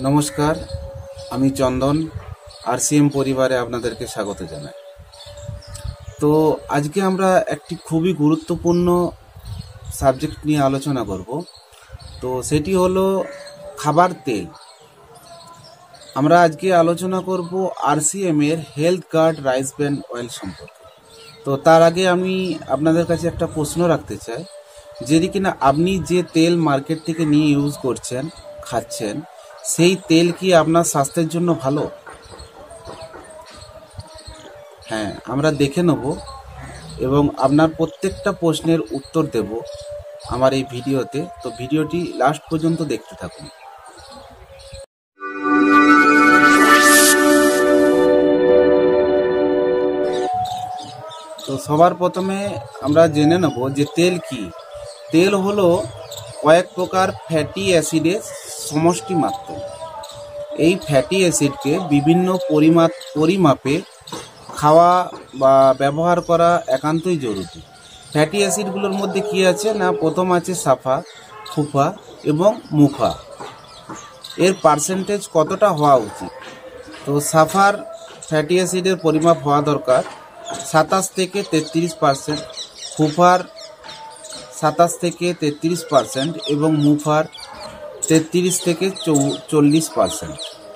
নমস্কার, আমি চন্দন আরসিএম পরিবারে আপনাদেরকে স্বাগত জানাই। তো আজকে আমরা একটি খুবই গুরুত্বপূর্ণ সাবজেক্ট নিয়ে আলোচনা করব। তো সেটি হলো খাবার তেল। আমরা আজকে আলোচনা করব আরসিএম এর Health Guard rice bran oil সম্পর্কে। তো তার আগে আমি আপনাদের কাছে একটা প্রশ্ন রাখতে চাই, যদি কিনা আপনি যে তেল মার্কেট থেকে নিয়ে ইউজ করছেন, খাচ্ছেন, সেই তেল কি আপনার স্বাস্থ্যের জন্য ভালো? হ্যাঁ, আমরা দেখে নেব এবং আপনার প্রত্যেকটা প্রশ্নের উত্তর দেব আমার এই ভিডিওতে। তো ভিডিওটি লাস্ট পর্যন্ত দেখতে থাকুন। তো সবার প্রথমে আমরা জেনে নেব যে তেল কি। তেল হলো কয়েক প্রকার ফ্যাটি অ্যাসিডের সমষ্টি মাত্র। এই ফ্যাটি অ্যাসিডকে বিভিন্ন পরিমাপে খাওয়া বা ব্যবহার করা একান্তই জরুরি। ফ্যাটি অ্যাসিডগুলোর মধ্যে কি আছে না, প্রথম আছে সাফা, ফুফা এবং মুফা। এর পার্সেন্টেজ কতটা হওয়া উচিত? তো সাফার ফ্যাটি অ্যাসিডের পরিমাপ হওয়া দরকার 27 থেকে 33%, ফুফার 27 থেকে 33% এবং মুফার 33 থেকে 40%।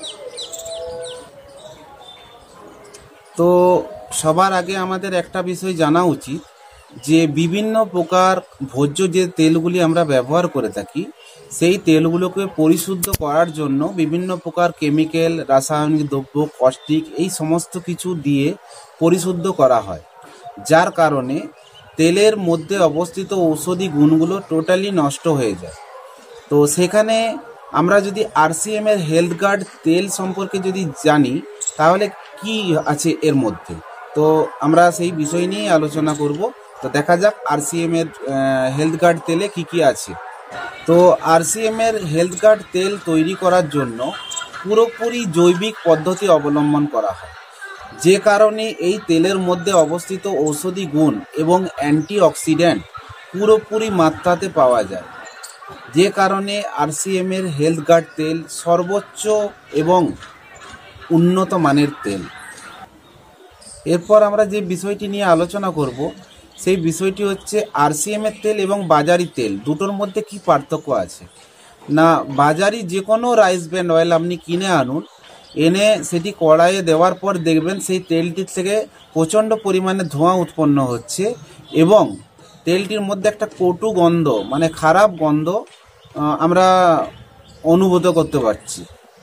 তো সবার আগে আমাদের একটা বিষয় জানা উচিত যে বিভিন্ন প্রকার ভোজ্য যে তেলগুলি আমরা ব্যবহার করে থাকি, সেই তেলগুলোকে পরিশুদ্ধ করার জন্য বিভিন্ন প্রকার কেমিক্যাল, রাসায়নিক দ্রব্য, কস্টিক এই সমস্ত কিছু দিয়ে পরিশুদ্ধ করা হয়, যার কারণে তেলের মধ্যে অবস্থিত ঔষধি গুণগুলো টোটালি নষ্ট হয়ে যায়। তো সেখানে আমরা যদি আরসিএম এর হেলথ গার্ড তেল সম্পর্কে যদি জানি, তাহলে কি আছে এর মধ্যে, তো আমরা সেই বিষয় নিয়ে আলোচনা করব। তো দেখা যাক আরসিএম এর হেলথ গার্ড তেলে কি কি আছে। তো আরসিএম এর হেলথ গার্ড তেল তৈরি করার জন্য পুরোপুরি জৈবিক পদ্ধতি অবলম্বন করা হয়, যে কারণে এই তেলের মধ্যে অবস্থিত ঔষধি গুণ এবং অ্যান্টিঅক্সিডেন্ট পুরোপুরি মাত্রাতে পাওয়া যায়, যে কারণে আরসিএম এর হেলথ গার্ড তেল সর্বোচ্চ এবং উন্নত মানের তেল। এরপর আমরা যে বিষয়টি নিয়ে আলোচনা করব, সেই বিষয়টি হচ্ছে আরসিএম এর তেল এবং বাজারি তেল দুটোর মধ্যে কি পার্থক্য আছে। না, বাজারি যে কোনো রাইস ব্র্যান অয়েল আপনি কিনে আনুন, এনে সেটি কড়াইয়ে দেওয়ার পর দেখবেন সেই তেলটির থেকে প্রচণ্ড পরিমাণে ধোঁয়া উৎপন্ন হচ্ছে এবং তেলটির মধ্যে একটা কটু গন্ধ, মানে খারাপ গন্ধ আমরা অনুভূত করতে পারছি।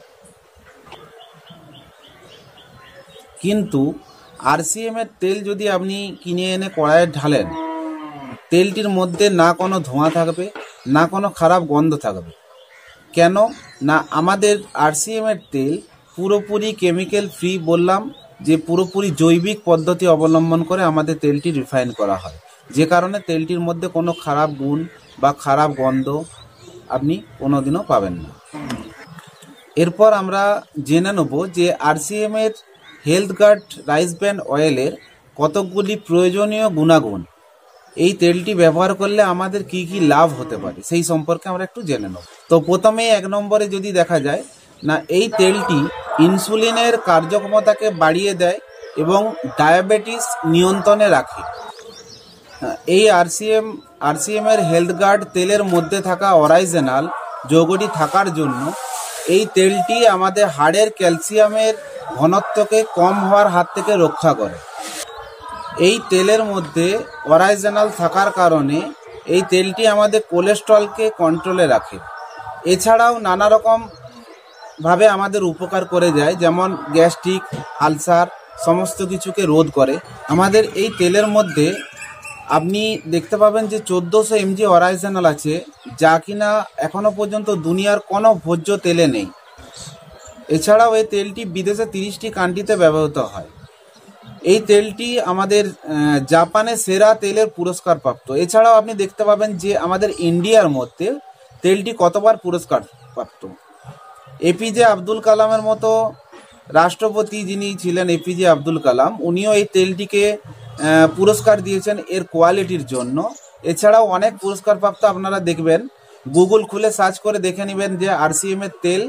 কিন্তু আরসিএম এর তেল যদি আপনি কিনে এনে কড়াইয়ে ঢালেন, তেলটির মধ্যে না কোনো ধোঁয়া থাকবে, না কোনো খারাপ গন্ধ থাকবে। কেন না, আমাদের আরসিএম এর তেল পুরোপুরি কেমিক্যাল ফ্রি, বললাম যে পুরোপুরি জৈবিক পদ্ধতি অবলম্বন করে আমাদের তেলটি রিফাইন করা হয়, যে কারণে তেলটির মধ্যে কোনো খারাপ গুণ বা খারাপ গন্ধ আপনি কোনোদিনও পাবেন না। এরপর আমরা জেনে নেব যে আরসিএম এর হেলথ গার্ড রাইস ব্র্যান অয়েলের কতকগুলি প্রয়োজনীয় গুণাগুণ, এই তেলটি ব্যবহার করলে আমাদের কি কি লাভ হতে পারে সেই সম্পর্কে আমরা একটু জেনে নেব। তো প্রথমেই 1 নম্বরে যদি দেখা যায় না, এই তেলটি ইনসুলিনের কার্যক্ষমতাকে বাড়িয়ে দেয় এবং ডায়াবেটিস নিয়ন্ত্রণে রাখে। এই আরসিএম এর হেলথ গার্ড তেলের মধ্যে থাকা অরাইজেনাল যৌগটি থাকার জন্য এই তেলটি আমাদের হাড়ের ক্যালসিয়ামের ঘনত্বকে কম হওয়ার হাত থেকে রক্ষা করে। এই তেলের মধ্যে অরাইজেনাল থাকার কারণে এই তেলটি আমাদের কোলেস্ট্রলকে কন্ট্রোলে রাখে। এছাড়াও নানা রকম ভাবে আমাদের উপকার করে যায়, যেমন গ্যাস্ট্রিক, আলসার সমস্ত কিছুকে রোধ করে। আমাদের এই তেলের মধ্যে আপনি দেখতে পাবেন যে 1400 mg অরাইজেনাল আছে, যা কিনা এখনো পর্যন্ত দুনিয়ার কোনো ভোজ্য তেলে নেই। এছাড়াও এই তেলটি বিদেশে 30টি কান্ট্রিতে ব্যবহৃত হয়। এই তেলটি আমাদের জাপানে সেরা তেলের পুরস্কার প্রাপ্ত। এছাড়াও আপনি দেখতে পাবেন যে আমাদের ইন্ডিয়ার মধ্যে তেলটি কতবার পুরস্কার প্রাপ্ত। এপিজে আব্দুল কালামের মতো রাষ্ট্রপতি যিনি ছিলেন, এপিজে আব্দুল কালাম, উনিও এই তেলটিকে পুরস্কার দিয়েছেন এর কোয়ালিটির জন্য। এছাড়াও অনেক পুরস্কার প্রাপ্ত আপনারা দেখবেন, গুগল খুলে সার্চ করে দেখে নেবেন যে আরসিএম এর তেল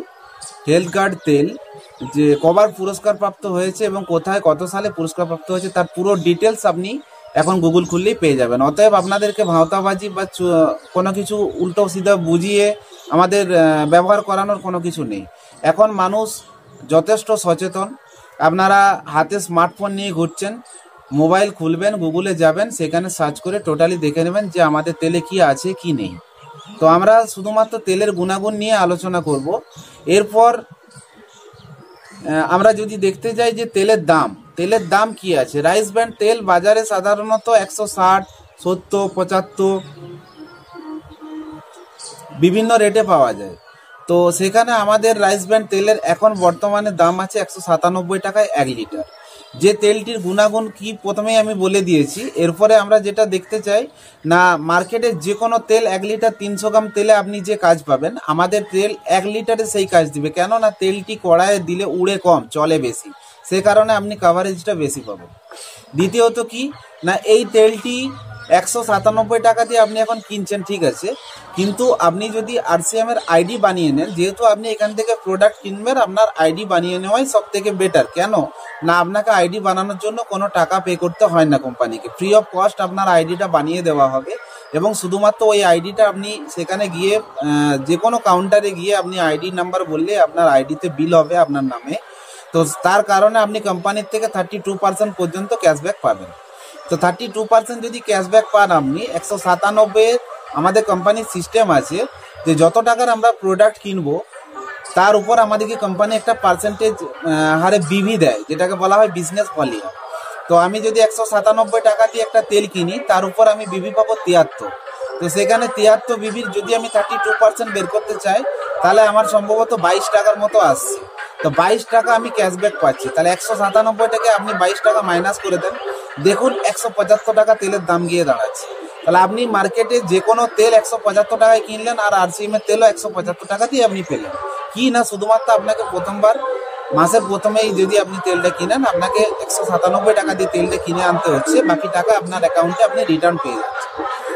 হেলথ গার্ড তেল যে কবার পুরস্কার প্রাপ্ত হয়েছে এবং কোথায় কত সালে পুরস্কার প্রাপ্ত হয়েছে তার পুরো ডিটেলস আপনি এখন গুগল খুললেই পেয়ে যাবেন। অতএব আপনাদেরকে ভাওতাবাজি বা কোনো কিছু উল্টো সিধা বুঝিয়ে আমাদের ব্যবহার করানোর কোনো কিছু নেই। এখন মানুষ যথেষ্ট সচেতন। আপনারা হাতে স্মার্টফোন নিয়ে ঘুরছেন, মোবাইল খুলবেন, গুগলে যাবেন, সেখানে সার্চ করে টোটালি দেখে নেবেন যে আমাদের তেলে কি আছে কি নেই। তো আমরা শুধুমাত্র তেলের গুণাগুণ নিয়ে আলোচনা করব। এরপর আমরা যদি দেখতে যাই যে তেলের দাম কি আছে। রাইস ব্র্যান্ড তেল বাজারে সাধারণত 160, 70, 75 বিভিন্ন রেটে পাওয়া যায়। তো সেখানে আমাদের রাইস ব্র্যান্ড তেলের এখন বর্তমানে দাম আছে 197 টাকায় 1 লিটার। যে তেলটির গুণাগুণ কি প্রথমেই আমি বলে দিয়েছি। এরপরে আমরা যেটা দেখতে চাই না, মার্কেটে যে কোনো তেল 1 লিটার 300 গ্রাম তেলে আপনি যে কাজ পাবেন, আমাদের তেল 1 লিটারে সেই কাজ দিবে। কেননা তেলটি কড়াইয়ে দিলে উড়ে কম, চলে বেশি, সে কারণে আপনি কাভারেজটা বেশি পাবেন। দ্বিতীয়ত কি না, এই তেলটি 197 টাকা দিয়ে আপনি এখন কিনছেন, ঠিক আছে, কিন্তু আপনি যদি RCM এর আইডি বানিয়ে নেন, যেহেতু আপনি এখান থেকে প্রোডাক্ট কিনবেন, আপনার আইডি বানিয়ে নেওয়াই সব থেকে বেটার। কেন না, আপনাকে আইডি বানানোর জন্য কোনো টাকা পে করতে হয় না কোম্পানিকে, ফ্রি অফ কস্ট আপনার আইডিটা বানিয়ে দেওয়া হবে। এবং শুধুমাত্র ওই আইডিটা আপনি সেখানে গিয়ে যে কোনো কাউন্টারে গিয়ে আপনি আইডি নাম্বার বললে আপনার আইডিতে বিল হবে আপনার নামে। তো তার কারণে আপনি কোম্পানির থেকে 32% পর্যন্ত ক্যাশব্যাক পাবেন। তো 32% যদি ক্যাশব্যাক পান আপনি, 197 আমাদের কোম্পানির সিস্টেম আছে যে যত টাকার আমরা প্রোডাক্ট কিনবো তার উপর আমাদেরকে কোম্পানি একটা পার্সেন্টেজ হারে বিভি দেয়, যেটাকে বলা হয় বিজনেস ভলিউম। তো আমি যদি 197 টাকা দিয়ে একটা তেল কিনি, তার উপর আমি বিভি পাবো 73। তো সেখানে 73 বিভির যদি আমি 32% বের করতে চাই, তাহলে আমার সম্ভবত 22 টাকার মতো আসছে। তো 22 টাকা আমি ক্যাশব্যাক পাচ্ছি। তাহলে 197 টাকা আপনি 22 টাকা মাইনাস করে দেন, দেখুন 175 টাকা তেলের দাম গিয়ে দাঁড়াচ্ছে। তাহলে আপনি মার্কেটে যে কোনো তেল 175 টাকায় কিনলেন, আর RCM এর তেলও 175 টাকা দিয়ে আপনি পেলেন। কি না, শুধুমাত্র আপনাকে প্রথমবার মাসের প্রথমেই যদি আপনি তেলটা কিনেন, আপনাকে 197 টাকা দিয়ে তেলটা কিনে আনতে হচ্ছে, বাকি টাকা আপনার অ্যাকাউন্টে আপনি রিটার্ন পেয়ে যাচ্ছেন।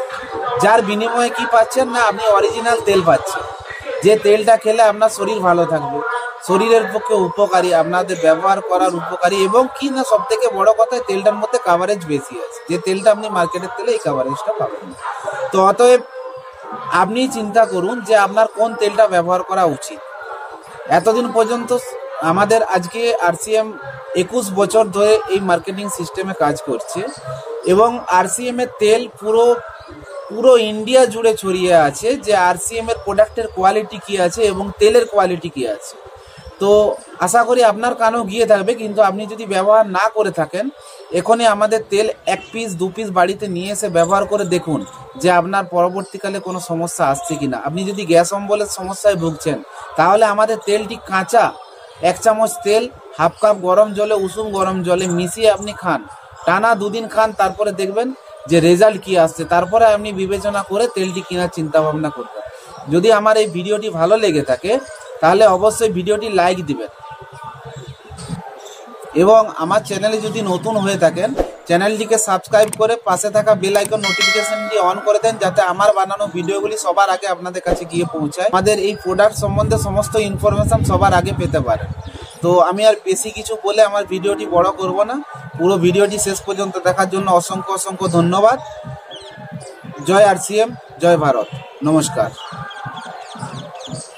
যার বিনিময়ে কি পাচ্ছেন না, আপনি অরিজিনাল তেল পাচ্ছেন, যে তেলটা খেলে আপনার শরীর ভালো থাকবে, শরীরের পক্ষে উপকারী, আপনাদের ব্যবহার করার উপকারী, এবং কি না সব থেকে বড় কথা, তেলটার মধ্যে কাভারেজ বেশি আছে, যে তেলটা আপনি মার্কেটের তেলে এই কাভারেজটা পাবেন না। তো অতএব আপনি চিন্তা করুন যে আপনার কোন তেলটা ব্যবহার করা উচিত। এতদিন পর্যন্ত আমাদের আজকে RCM 21 বছর ধরে এই মার্কেটিং সিস্টেমে কাজ করছে, এবং RCM এর তেল পুরো ইন্ডিয়া জুড়ে ছড়িয়ে আছে যে RCM এর প্রোডাক্টের কোয়ালিটি কি আছে এবং তেলের কোয়ালিটি কি আছে। তো আশা করি আপনার কানেও গিয়ে থাকবে, কিন্তু আপনি যদি ব্যবহার না করে থাকেন, এখনই আমাদের তেল 1 পিস 2 পিস বাড়িতে নিয়ে এসে ব্যবহার করে দেখুন যে আপনার পরবর্তীকালে কোনো সমস্যা আসছে কিনা। আপনি যদি গ্যাস অম্বলের সমস্যায় ভুগছেন, তাহলে আমাদের তেলটি কাঁচা 1 চামচ তেল হাফ কাপ গরম জলে, উষুম গরম জলে মিশিয়ে আপনি খান, টানা 2 দিন খান, তারপরে দেখবেন যে রেজাল্ট কি আসছে। তারপরে আপনি বিবেচনা করে তেলটি কেনার চিন্তা ভাবনা করবেন। যদি আমার এই ভিডিওটি ভালো লেগে থাকে, তাহলে অবশ্যই ভিডিওটি লাইক দিবেন, এবং আমার চ্যানেলে যদি নতুন হয়ে থাকেন, চ্যানেলটিকে সাবস্ক্রাইব করে পাশে থাকা বেল আইকন নোটিফিকেশনটি অন করে দেন, যাতে আমার বানানো ভিডিওগুলি সবার আগে আপনাদের কাছে গিয়ে পৌঁছায়, আমাদের এই প্রোডাক্ট সম্বন্ধে সমস্ত ইনফরমেশন সবার আগে পেতে পারেন। তো আমি আর বেশি কিছু বলে আমার ভিডিওটি বড় করব না। পুরো ভিডিওটি শেষ পর্যন্ত দেখার জন্য অসংখ্য ধন্যবাদ। জয় RCM, জয় ভারত, নমস্কার।